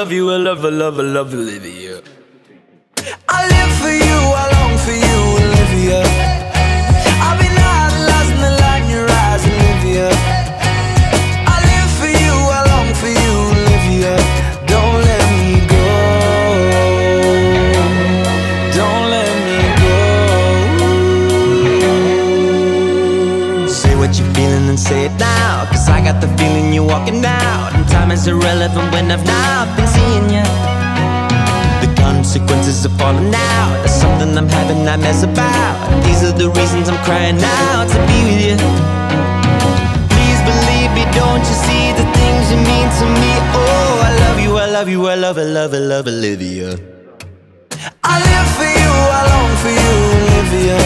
love you, I love Olivia. I live for you, I long for you, Olivia. I've been idolizing the light in your eyes, Olivia. I live for you, I long for you, Olivia. Don't let me go. Don't let me go. Say what you're feeling and say it now, 'cause I got the feeling you're walking out, and time is irrelevant when I've not been seeing you. The consequences of falling out, that's something I'm having nightmares about. These are the reasons I'm crying out to be with you. Please believe me, don't you see the things you mean to me? Oh, I love you, I love you, I love Olivia. I live for you, I long for you, Olivia.